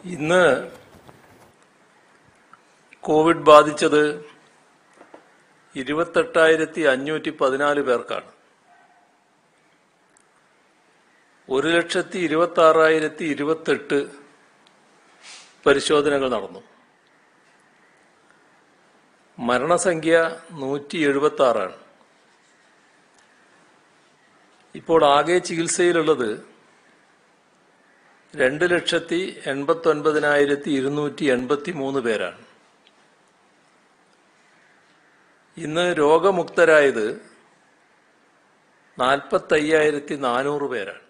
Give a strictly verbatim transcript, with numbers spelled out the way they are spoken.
ഇന്ന് കോവിഡ് ബാധിച്ചത് ഇരുപത്തെട്ടായിരത്തി അഞ്ഞൂറ്റി പതിനാല് പേർക്കാണ്. ഒരു ലക്ഷത്തി ഇരുപത്തി ആറായിരത്തി ഇരുപത്തെട്ട് പരിശോധനകൾ നടന്നു. മരണസംഖ്യ നൂറ്റി എഴുപത്തി ആറാണ്. ഇപ്പോൾ ആകെ ചികിത്സയിലുള്ളത് രണ്ട് ലക്ഷത്തി എൺപത്തി ഒൻപതിനായിരത്തി ഇരുന്നൂറ്റി എൺപത്തി മൂന്ന് പേരാണ്. ഇന്ന് രോഗമുക്തരായത് നാൽപ്പത്തി അയ്യായിരത്തി നാനൂറ് പേരാണ്.